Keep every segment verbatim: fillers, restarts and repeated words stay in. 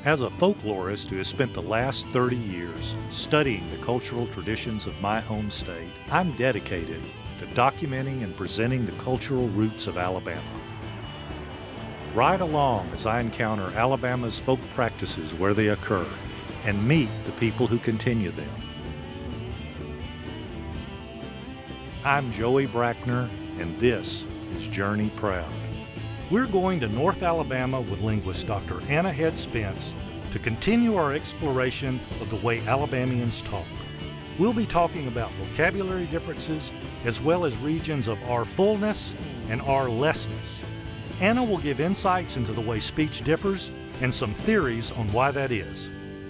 As a folklorist who has spent the last thirty years studying the cultural traditions of my home state, I'm dedicated to documenting and presenting the cultural roots of Alabama. Ride along as I encounter Alabama's folk practices where they occur and meet the people who continue them. I'm Joey Brackner, and this is Journey Proud. We're going to North Alabama with linguist Doctor Anna Head Spence to continue our exploration of the way Alabamians talk. We'll be talking about vocabulary differences as well as regions of our fullness and our lessness. Anna will give insights into the way speech differs and some theories on why that is.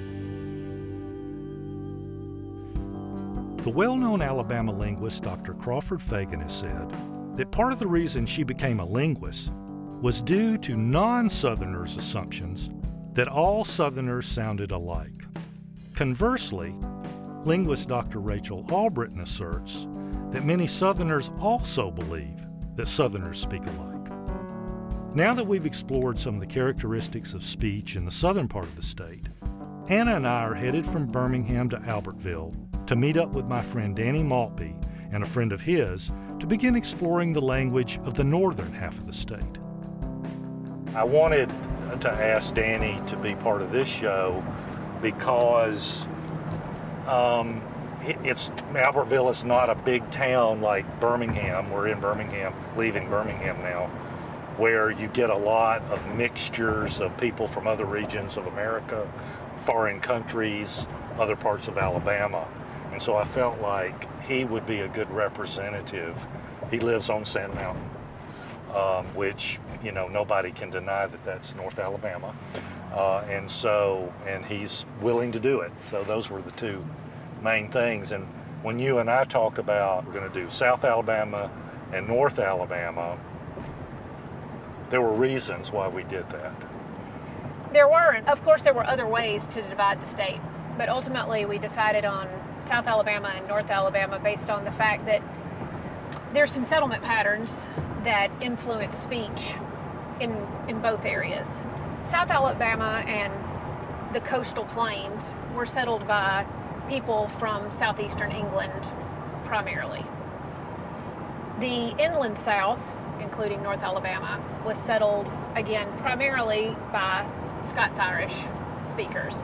The well-known Alabama linguist Doctor Crawford Fagan has said that part of the reason she became a linguist was due to non-Southerners' assumptions that all Southerners sounded alike. Conversely, linguist Doctor Rachel Albritton asserts that many Southerners also believe that Southerners speak alike. Now that we've explored some of the characteristics of speech in the southern part of the state, Anna and I are headed from Birmingham to Albertville to meet up with my friend Danny Maltby and a friend of his to begin exploring the language of the northern half of the state. I wanted to ask Danny to be part of this show because um, it, it's Albertville is not a big town like Birmingham. We're in Birmingham, leaving Birmingham now, where you get a lot of mixtures of people from other regions of America, foreign countries, other parts of Alabama. And so I felt like he would be a good representative. He lives on Sand Mountain, um, which, you know, nobody can deny that that's North Alabama. Uh, and so, and he's willing to do it. So those were the two main things. And when you and I talked about we're going to do South Alabama and North Alabama, there were reasons why we did that. There were. Of course, there were other ways to divide the state, but ultimately we decided on South Alabama and North Alabama based on the fact that there's some settlement patterns that influence speech in, in both areas. South Alabama and the coastal plains were settled by people from southeastern England primarily. The inland South, including North Alabama, was settled again primarily by Scots-Irish speakers.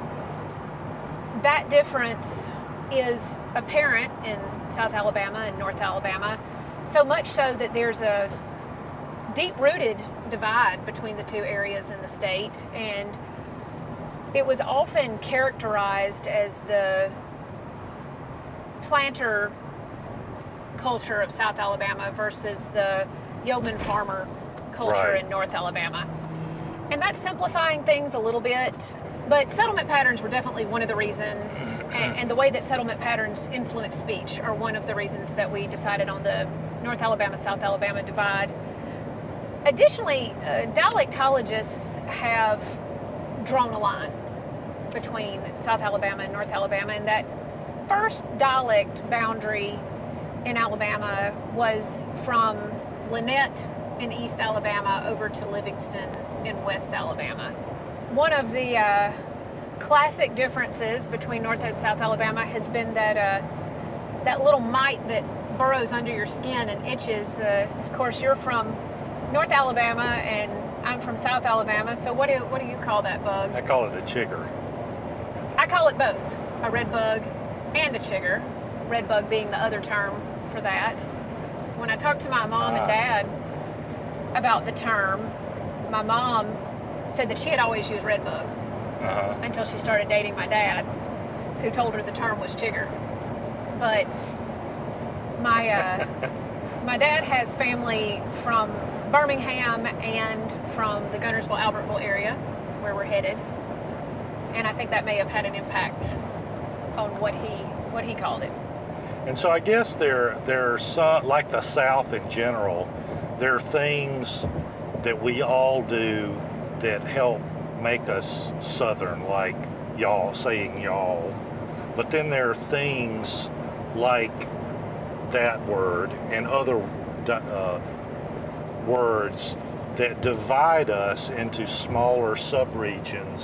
That difference is apparent in South Alabama and North Alabama, so much so that there's a deep-rooted divide between the two areas in the state, and it was often characterized as the planter culture of South Alabama versus the yeoman farmer culture Right. in North Alabama. And that's simplifying things a little bit, but settlement patterns were definitely one of the reasons, and, and the way that settlement patterns influence speech are one of the reasons that we decided on the North Alabama, South Alabama divide. Additionally, uh, dialectologists have drawn a line between South Alabama and North Alabama, and that first dialect boundary in Alabama was from Lynette in East Alabama over to Livingston in West Alabama. One of the uh, classic differences between North and South Alabama has been that uh, that little mite that burrows under your skin and itches. Uh, of course, you're from North Alabama and I'm from South Alabama, so what do, what do you call that bug? I call it a chigger. I call it both, a red bug and a chigger, red bug being the other term for that. When I talked to my mom and dad about the term, my mom said that she had always used red bug Uh-huh. until she started dating my dad, who told her the term was chigger. But my uh, my dad has family from Birmingham and from the Gunnersville, Albertville area, where we're headed, and I think that may have had an impact on what he what he called it. And so I guess there, there are some, like the South in general, there are things that we all do that help make us Southern, like y'all, saying y'all. But then there are things like that word and other uh, words that divide us into smaller subregions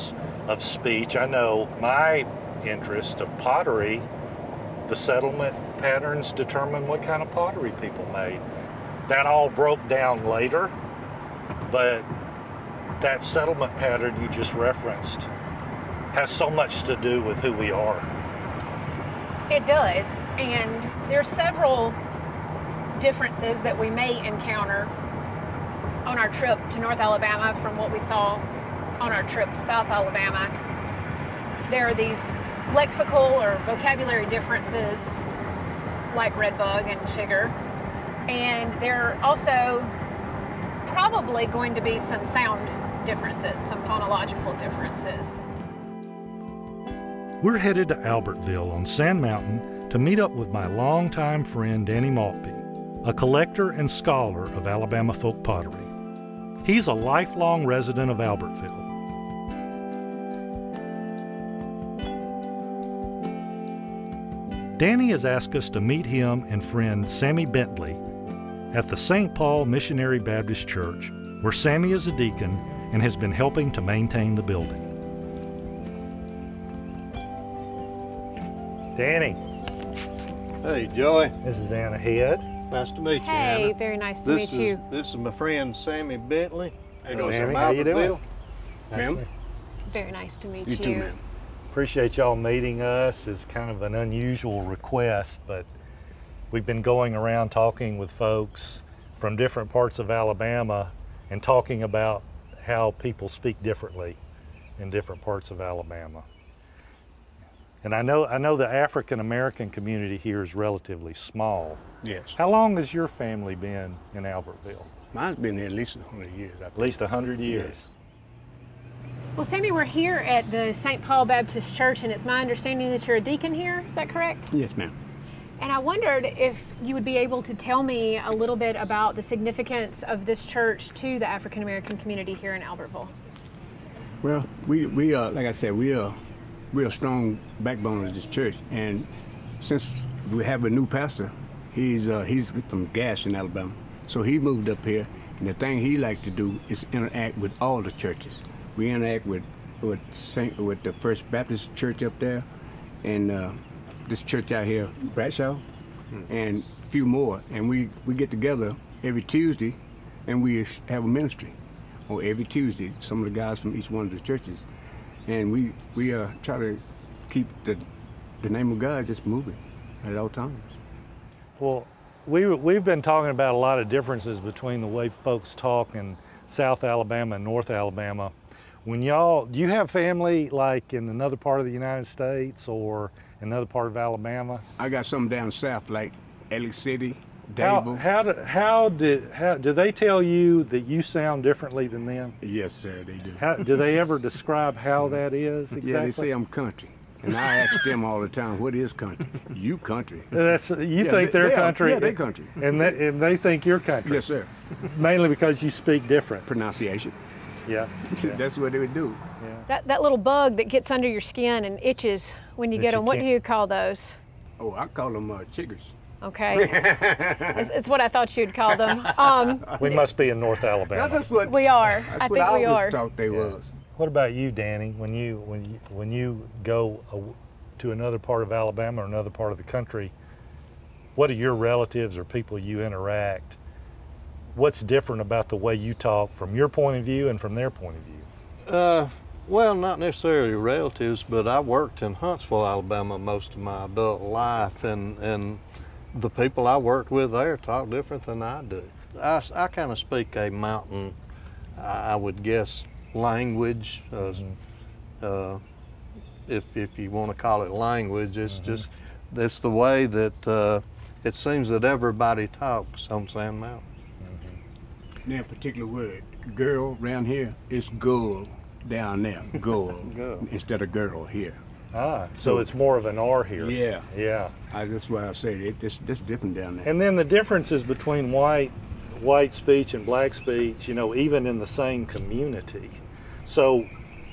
of speech. I know my interest of pottery, the settlement patterns determine what kind of pottery people made. That all broke down later, but that settlement pattern you just referenced has so much to do with who we are. It does, and there's several differences that we may encounter on our trip to North Alabama from what we saw on our trip to South Alabama. There are these lexical or vocabulary differences like redbug and sugar, and there are also probably going to be some sound differences, some phonological differences. We're headed to Albertville on Sand Mountain to meet up with my longtime friend Danny Maltby, a collector and scholar of Alabama folk pottery. He's a lifelong resident of Albertville. Danny has asked us to meet him and friend Sammy Bentley at the Saint Paul Missionary Baptist Church, where Sammy is a deacon and has been helping to maintain the building. Danny. Hey, Joey. This is Anna Head. Nice to meet you, Hey, Anna. very nice to This meet is, you. This is my friend Sammy Bentley. Hey, Sammy, how you doing? Ma'am? Very nice to meet You you. too, ma'am. Appreciate y'all meeting us. It's kind of an unusual request, but we've been going around talking with folks from different parts of Alabama and talking about how people speak differently in different parts of Alabama. And I know I know the African American community here is relatively small. Yes. How long has your family been in Albertville? Mine's been here at least a hundred years. I At least a hundred years. Well, Sammy, we're here at the Saint Paul Baptist Church, and it's my understanding that you're a deacon here. Is that correct? Yes, ma'am. And I wondered if you would be able to tell me a little bit about the significance of this church to the African American community here in Albertville. Well, we we uh like I said, we are we're a strong backbone of this church, and since we have a new pastor, he's uh, he's from Gaston, Alabama, so he moved up here, and the thing he likes to do is interact with all the churches. We interact with with Saint with the First Baptist Church up there, and uh, this church out here, Bradshaw, hmm. and a few more, and we we get together every Tuesday, and we have a ministry, or every Tuesday, some of the guys from each one of the churches. And we we uh, try to keep the the name of God just moving at all times. Well, we, we've been talking about a lot of differences between the way folks talk in South Alabama and North Alabama. When y'all, do you have family like in another part of the United States or another part of Alabama? I got some down south like Alex City, How, Davie. how, do, how did, how, do they tell you that you sound differently than them? Yes, sir, they do. How, do they ever describe how that is exactly? Yeah, they say I'm country. And I ask them all the time, what is country? You country. That's, you Yeah, think they- they're they are- country. yeah, they country. And they, and they think you're country. Yes, sir. Mainly because you speak different. Pronunciation. Yeah. yeah. That's what they would do. yeah. That, that little bug that gets under your skin and itches when you That get you them, what do can't- you call those? Oh, I call them uh, chiggers. Okay. it's, it's what I thought you'd call them. Um, We must be in North Alabama. That's just what, we are. that's I what think I we always are. thought they was. What about you, Danny? When you when you when you go a, to another part of Alabama or another part of the country, what are your relatives or people you interact? What's different about the way you talk from your point of view and from their point of view? Uh, well, not necessarily relatives, but I worked in Huntsville, Alabama most of my adult life, and, and the people I worked with there talk different than I do. I, I kind of speak a mountain, I would guess, language. Uh, Mm-hmm. uh, if, if you want to call it language, it's Mm-hmm. just, it's the way that uh, it seems that everybody talks on Sand Mountain. Now, a particular word, girl around here is girl down there, girl, Girl. instead of girl here. Ah, so it's more of an R here. Yeah, Yeah. I, that's why I say it, it's, it's different down there. And then the differences between white white speech and black speech, you know, even in the same community. So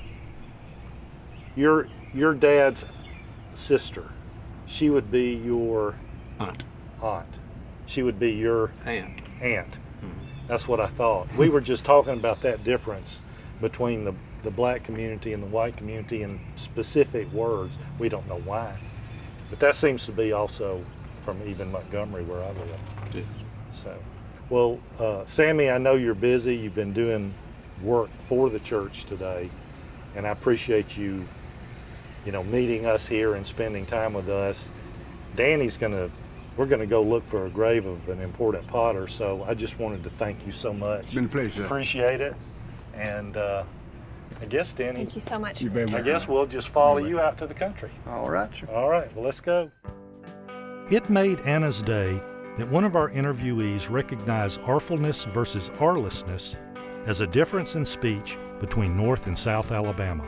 your your dad's sister, she would be your Aunt. aunt. She would be your Aunt. aunt. That's what I thought. We were just talking about that difference between the the black community and the white community in specific words. We don't know why. But that seems to be also from even Montgomery, where I live. Yes. So, well, uh, Sammy, I know you're busy. You've been doing work for the church today, and I appreciate you, you know, meeting us here and spending time with us. Danny's gonna, we're gonna go look for a grave of an important potter, so I just wanted to thank you so much. It's been a pleasure. Appreciate it, and uh, I guess, Danny, Thank you so much. You very I much. guess we'll just follow you out to the country. All right, sir. All right, well, let's go. It made Anna's day that one of our interviewees recognized artfulness versus artlessness as a difference in speech between North and South Alabama.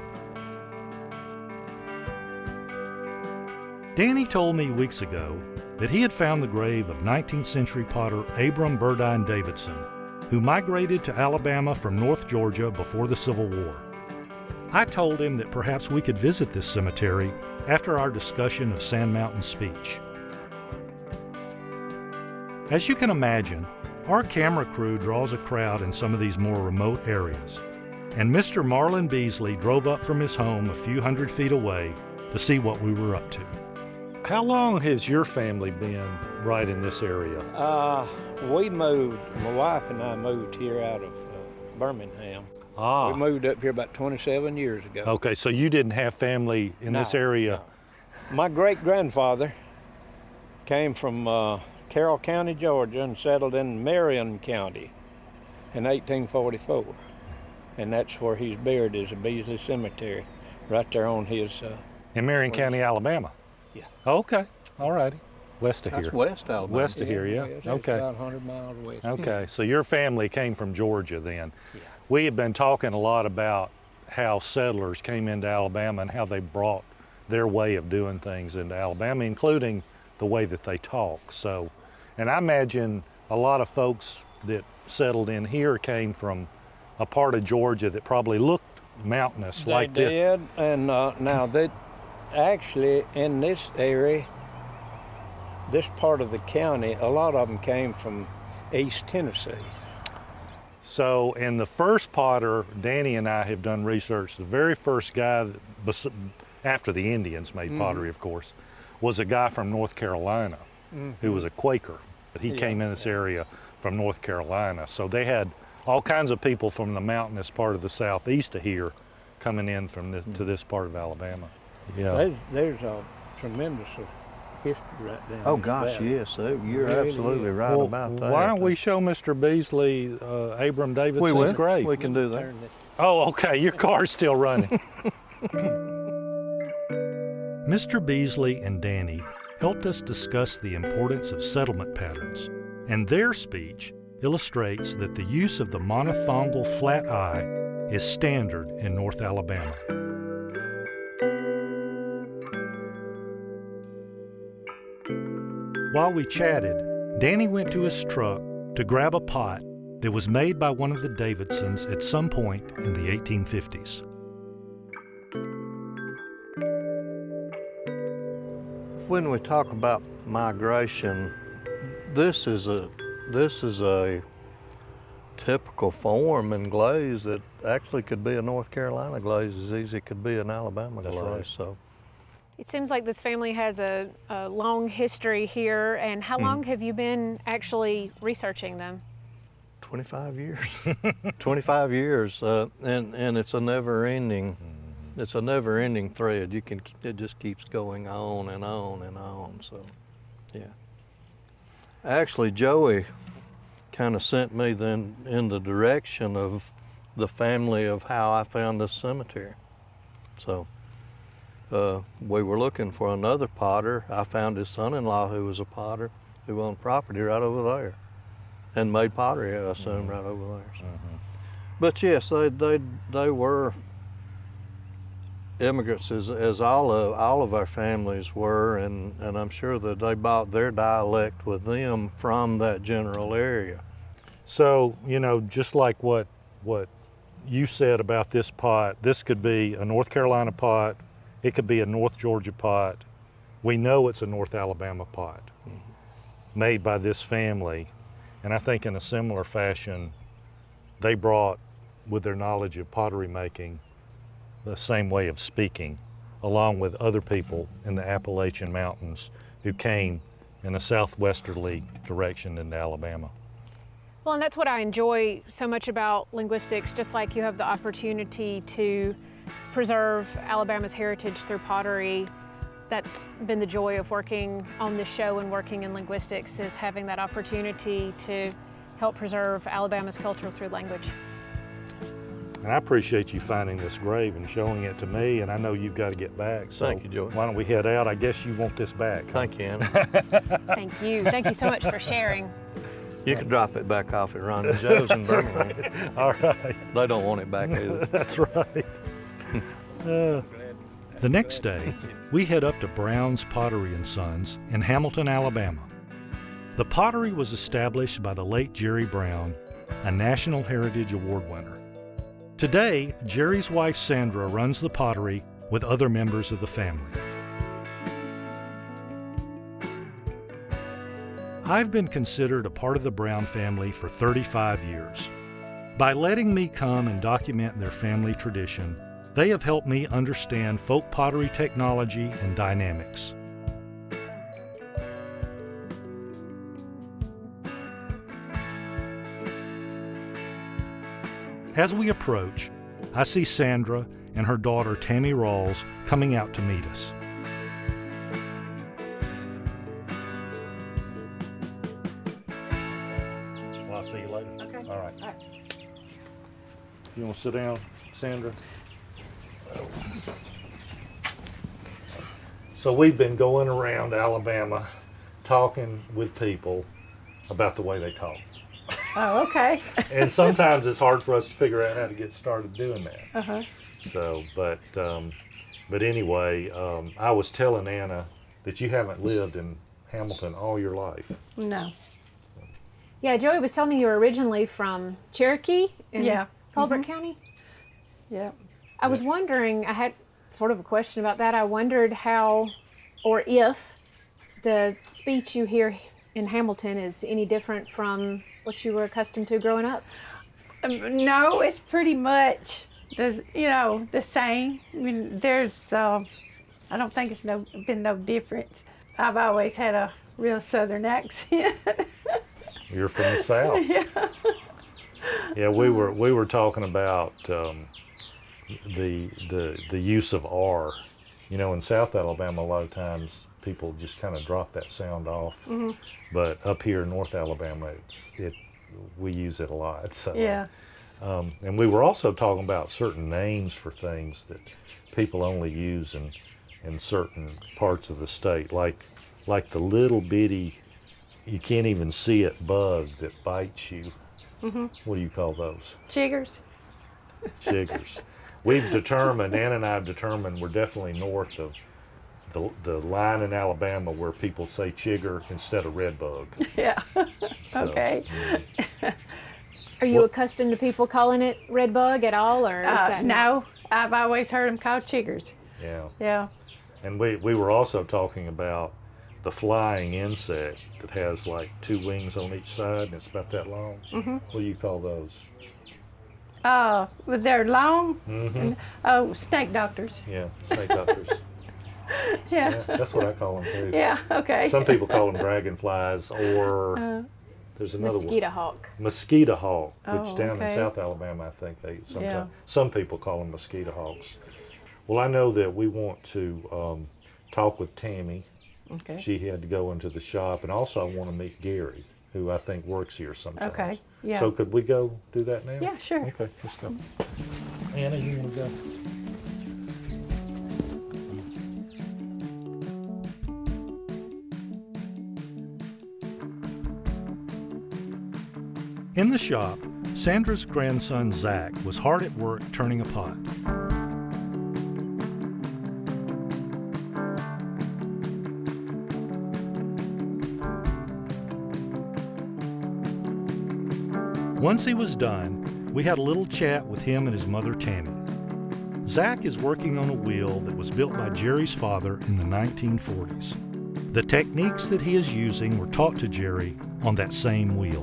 Danny told me weeks ago that he had found the grave of nineteenth century potter Abram Burdine Davidson, who migrated to Alabama from North Georgia before the Civil War. I told him that perhaps we could visit this cemetery after our discussion of Sand Mountain speech. As you can imagine, our camera crew draws a crowd in some of these more remote areas, and Mister Marlon Beasley drove up from his home a few hundred feet away to see what we were up to. How long has your family been right in this area? Uh, we moved, my wife and I moved here out of uh, Birmingham. Ah, We moved up here about twenty-seven years ago. okay, so you didn't have family in this No, area? no. My great-grandfather came from uh, Carroll County, Georgia, and settled in Marion County in eighteen forty-four. And that's where he's buried, is the Beasley Cemetery, right there on his... Uh, In Marion County, Alabama? Yeah. Okay, all righty. West of That's here. West Alabama. West of here, yeah. it's Okay. about one hundred miles west. Okay, so your family came from Georgia then. Yeah. We have been talking a lot about how settlers came into Alabama and how they brought their way of doing things into Alabama, including the way that they talk. So, and I imagine a lot of folks that settled in here came from a part of Georgia that probably looked mountainous They like this. did, and uh, now they actually in this area, this part of the county, a lot of them came from East Tennessee. So, and the first potter, Danny and I have done research, the very first guy, that, bes- after the Indians made pottery, of course, was a guy from North Carolina who was a Quaker. But he Yeah, came in this area from North Carolina. So they had all kinds of people from the mountainous part of the southeast of here coming in from this, to this part of Alabama. Yeah. There's, there's a tremendous of history right down Oh, this gosh, valley. yes, sir. You're Really absolutely is. right Well, about that. why don't we show Mister Beasley uh, Abram We Davidson's will. grave? We can do that. Turn this- Oh, okay, your car's still running. Mister Beasley and Danny helped us discuss the importance of settlement patterns, and their speech illustrates that the use of the monophthongal flat I is standard in North Alabama. While we chatted, Danny went to his truck to grab a pot that was made by one of the Davidsons at some point in the eighteen fifties. When we talk about migration, this is a this is a typical form and glaze that actually could be a North Carolina glaze as easy as it could be an Alabama That's glaze. right. So It seems like this family has a, a long history here. And how long have you been actually researching them? twenty-five years, twenty-five years, uh, and and it's a never-ending, it's a never-ending thread. You can it just keeps going on and on and on. So, yeah. Actually, Joey kind of sent me then in the direction of the family of how I found this cemetery. So, uh, we were looking for another potter. I found his son-in-law who was a potter who owned property right over there. And made pottery, I assume, right over there. So. But yes, they they they were immigrants, as as all of all of our families were, and and I'm sure that they brought their dialect with them from that general area. So, you know, just like what what you said about this pot, this could be a North Carolina pot, it could be a North Georgia pot. We know it's a North Alabama pot made by this family. And I think in a similar fashion, they brought, with their knowledge of pottery making, the same way of speaking, along with other people in the Appalachian Mountains who came in a southwesterly direction into Alabama. Well, and that's what I enjoy so much about linguistics, just like you have the opportunity to preserve Alabama's heritage through pottery. That's been the joy of working on this show and working in linguistics, is having that opportunity to help preserve Alabama's culture through language. And I appreciate you finding this grave and showing it to me, and I know you've got to get back. So Thank you, Joey. Why don't we head out? I guess you want this back. Thank you, Anna. Thank you. Thank you so much for sharing. You can drop it back off at Ron and Joe's in Birmingham. Right. All right. They don't want it back either. That's right. Uh, the next day, we head up to Brown's Pottery and Sons in Hamilton, Alabama. The pottery was established by the late Jerry Brown, a National Heritage Award winner. Today, Jerry's wife Sandra runs the pottery with other members of the family. I've been considered a part of the Brown family for thirty-five years. By letting me come and document their family tradition, they have helped me understand folk pottery technology and dynamics. As we approach, I see Sandra and her daughter Tammy Rawls coming out to meet us. Well, I'll see you later. Okay. All right. All right. You want to sit down, Sandra? So we've been going around Alabama talking with people about the way they talk. Oh, okay. And sometimes it's hard for us to figure out how to get started doing that. Uh-huh. So, but um, but anyway, um, I was telling Anna that you haven't lived in Hamilton all your life. No. Yeah, Joey was telling me you were originally from Cherokee in Yeah. Colbert Mhm. County. Yeah. I was wondering, I had sort of a question about that. I wondered how or if the speech you hear in Hamilton is any different from what you were accustomed to growing up. Um, no, it's pretty much the you know the same. I mean, there's uh, I don't think it's no been no difference. I've always had a real Southern accent. You're from the South. Yeah. Yeah, we were we were talking about um, the the the use of R. You know, in South Alabama, a lot of times people just kind of drop that sound off. Mm-hmm. But up here in North Alabama, it's it we use it a lot. So, Yeah. Um, and we were also talking about certain names for things that people only use in in certain parts of the state, like like the little bitty, you can't even see it bug that bites you. Mm-hmm. What do you call those? Chiggers. Chiggers. We've determined, Ann and I have determined, we're definitely north of the, the line in Alabama where people say chigger instead of redbug. Yeah. So, Okay. mm. Are you Well- accustomed to people calling it red bug at all, or is Uh, that not- no, I've always heard them called chiggers. Yeah. Yeah. And we, we were also talking about the flying insect that has like two wings on each side and it's about that long. Mm-hmm. What do you call those? Uh, with their long, Mm-hmm. oh, snake doctors. Yeah, snake doctors. Yeah. Yeah, that's what I call them too. Yeah. Okay. Some people call them dragonflies, or Uh, there's another mosquito one. hawk? Mosquito hawk, which Oh, down in okay. South Alabama, I think they sometimes Yeah. some people call them mosquito hawks. Well, I know that we want to um, talk with Tammy. okay. She had to go into the shop, and also I want to meet Gary, who I think works here sometimes. Okay, yeah. So could we go do that now? Yeah, sure. Okay, let's go. Anna, you want to go? In the shop, Sandra's grandson Zach was hard at work turning a pot. Once he was done, we had a little chat with him and his mother Tammy. Zach is working on a wheel that was built by Jerry's father in the nineteen forties. The techniques that he is using were taught to Jerry on that same wheel.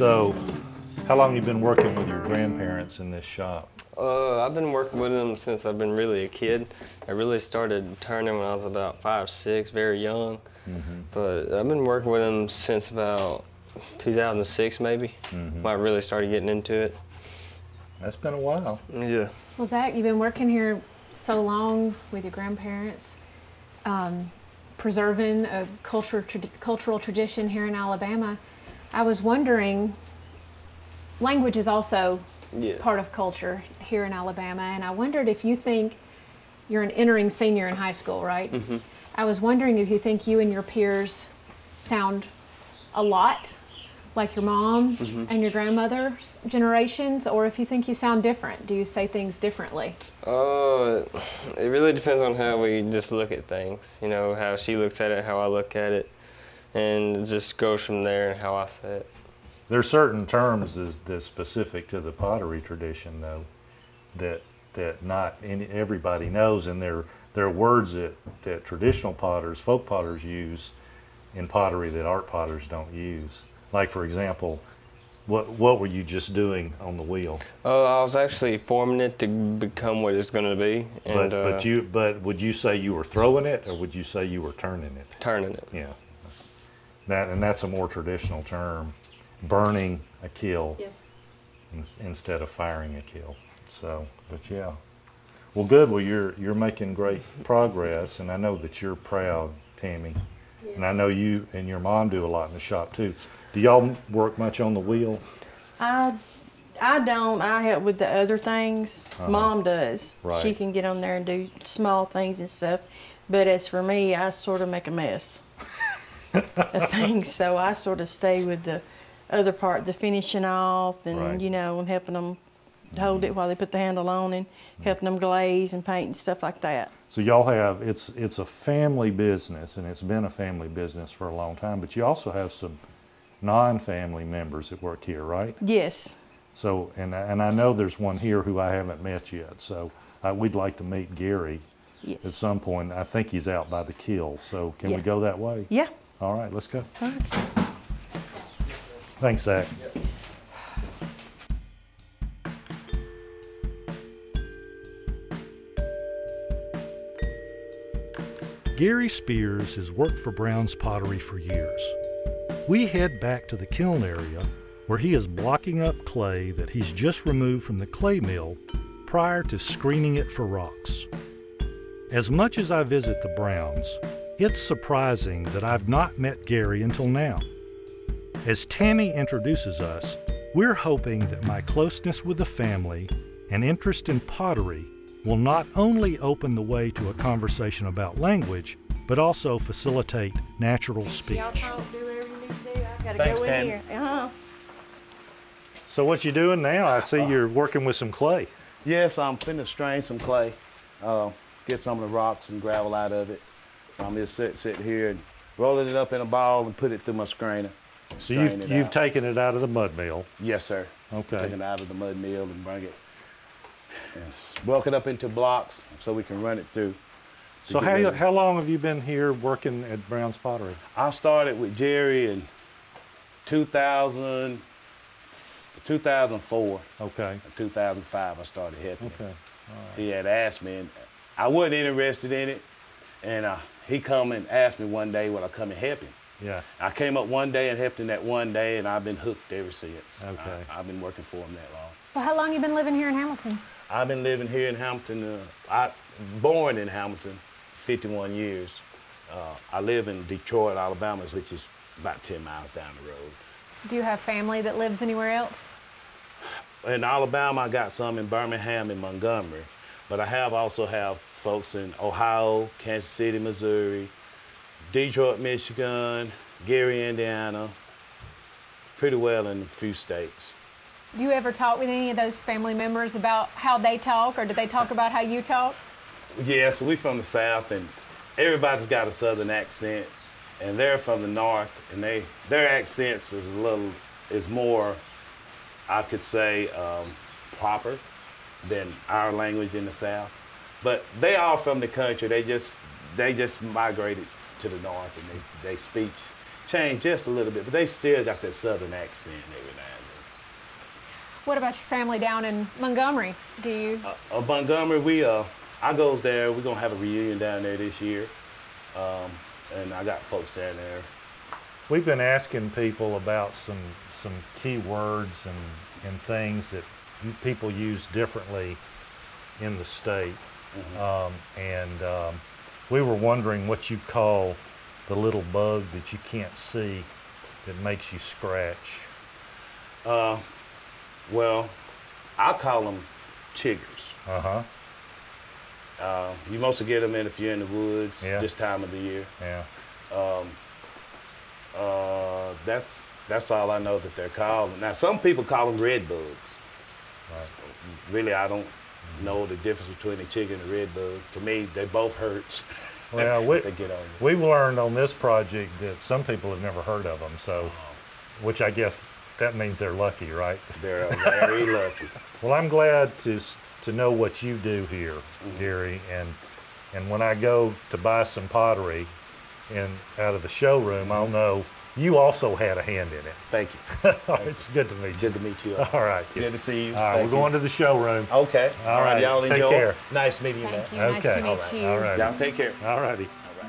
So, how long you been working with your grandparents in this shop? Uh, I've been working with them since I've been really a kid. I really started turning when I was about five, six, very young. Mm-hmm. But I've been working with them since about two thousand six, maybe, mm-hmm. when I really started getting into it. That's been a while. Yeah. Well, Zach, you've been working here so long with your grandparents, um, preserving a culture, tra cultural tradition here in Alabama. I was wondering, language is also yeah. part of culture here in Alabama, and I wondered if you think, you're an entering senior in high school, right? Mm-hmm. I was wondering if you think you and your peers sound a lot like your mom mm-hmm. and your grandmother's generations, or if you think you sound different. Do you say things differently? Uh, it really depends on how we just look at things. You know, how she looks at it, how I look at it, and it just goes from there and how I say it. There are certain terms that's, that's specific to the pottery tradition, though, that that not any, everybody knows, and they're, they're words that, that traditional potters, folk potters use in pottery that art potters don't use. Like, for example, what what were you just doing on the wheel? Uh, I was actually forming it to become what it's going to be. And, but but uh, you but would you say you were throwing it, or would you say you were turning it? Turning it. Yeah. That and that's a more traditional term, burning a kiln yeah. in, instead of firing a kiln. So, but yeah. Well, good. Well, you're you're making great progress, and I know that you're proud, Tammy. Yes. And I know you and your mom do a lot in the shop too. Do y'all work much on the wheel? I, I don't. I help with the other things. Uh-huh. Mom does. Right. She can get on there and do small things and stuff. But as for me, I sort of make a mess of things. So I sort of stay with the other part, the finishing off, and right. you know, and helping them hold it while they put the handle on, and helping them glaze and paint and stuff like that. So y'all have, it's it's a family business, and it's been a family business for a long time, but you also have some non-family members that work here, right? Yes. So, and, and I know there's one here who I haven't met yet, so uh, we'd like to meet Gary yes. at some point. I think he's out by the kiln, so can yeah. we go that way? Yeah. All right, let's go. All right. Thanks, Zach. Gary Spears has worked for Brown's Pottery for years. We head back to the kiln area where he is blocking up clay that he's just removed from the clay mill prior to screening it for rocks. As much as I visit the Browns, it's surprising that I've not met Gary until now. As Tammy introduces us, we're hoping that my closeness with the family and interest in pottery will not only open the way to a conversation about language, but also facilitate natural speech. Y'all talk, do whatever you need to do. I gotta Thanks, go in Tammy. here. Uh-huh. So what you doing now? I see you're working with some clay. Yes, I'm finna strain some clay, uh, get some of the rocks and gravel out of it. So I'm just sit, sitting here and rolling it up in a ball and put it through my strainer. So you've, you've taken it out of the mud mill? Yes, sir. Okay. Taken it out of the mud mill and bring it, and bulk it up into blocks so we can run it through. So how, how long have you been here working at Brown's Pottery? I started with Jerry in two thousand, two thousand four. Okay. In two thousand five, I started helping Okay. him. Right. He had asked me, and I wasn't interested in it, and uh, he come and asked me one day would I come and help him. Yeah. I came up one day and helped him that one day, and I've been hooked ever since. Okay. I, I've been working for him that long. Well, how long you been living here in Hamilton? I've been living here in Hamilton. Uh, I born in Hamilton, fifty-one years. Uh, I live in Detroit, Alabama, which is about ten miles down the road. Do you have family that lives anywhere else? In Alabama, I got some in Birmingham and Montgomery, but I have also have folks in Ohio, Kansas City, Missouri, Detroit, Michigan, Gary, Indiana, pretty well in a few states. Do you ever talk with any of those family members about how they talk, or do they talk about how you talk? Yeah, so we from the South, and everybody's got a Southern accent, and they're from the North, and they their accents is a little is more, I could say, um, proper than our language in the South. But they all from the country. They just they just migrated to the North, and they they speak changed just a little bit, but they still got that Southern accent every now and then. What about your family down in Montgomery? Do you? Uh, uh, Montgomery, we uh, I goes there. We're gonna have a reunion down there this year, um, and I got folks down there. We've been asking people about some some key words and and things that people use differently in the state, mm-hmm. um, and um, we were wondering what you call the little bug that you can't see that makes you scratch. Uh, well, I call them chiggers. Uh-huh. Uh, you mostly get them in if you're in the woods Yeah. this time of the year. Yeah. Um, uh, that's that's all I know that they're called. Now, some people call them red bugs. Right. So, really, I don't know the difference between a chicken and a red bug. To me, they both hurt. Well, we, they get on you. we've learned on this project that some people have never heard of them, so, which I guess that means they're lucky, right? They're uh, very lucky. Well, I'm glad to s- to know what you do here, Mm-hmm. Gary, and and when I go to buy some pottery in out of the showroom, I'll know you also had a hand in it. Thank you. It's good to meet you. Good to meet you. All right. Good to see you. All right, Thank we're you. going to the showroom. Okay. All right, Y'all take enjoy. care. Nice meeting you, Thank man. you. Nice Okay. to meet All right. you. All right. Y'all take care. All righty.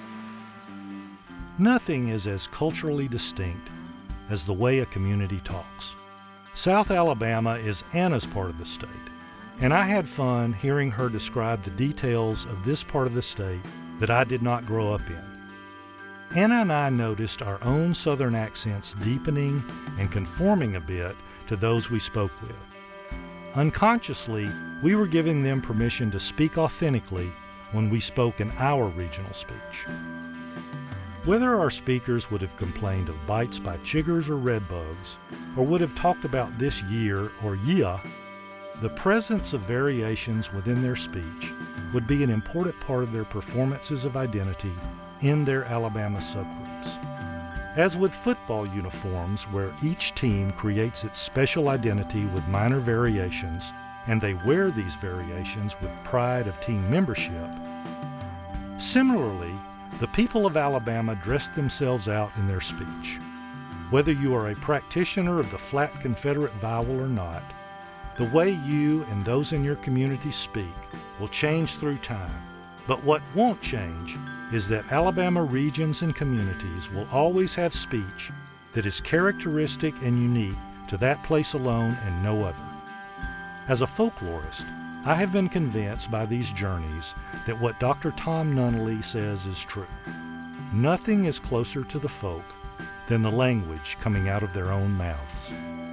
Nothing is as culturally distinct as the way a community talks. South Alabama is Anna's part of the state, and I had fun hearing her describe the details of this part of the state that I did not grow up in. Anna and I noticed our own Southern accents deepening and conforming a bit to those we spoke with. Unconsciously, we were giving them permission to speak authentically when we spoke in our regional speech. Whether our speakers would have complained of bites by chiggers or redbugs, or would have talked about this year or yeah, the presence of variations within their speech would be an important part of their performances of identity in their Alabama subgroups. As with football uniforms, where each team creates its special identity with minor variations, and they wear these variations with pride of team membership, similarly, the people of Alabama dress themselves out in their speech. Whether you are a practitioner of the flat Confederate vowel or not, the way you and those in your community speak will change through time. But what won't change is that Alabama regions and communities will always have speech that is characteristic and unique to that place alone and no other. As a folklorist, I have been convinced by these journeys that what Doctor Tom Nunnally says is true. Nothing is closer to the folk than the language coming out of their own mouths.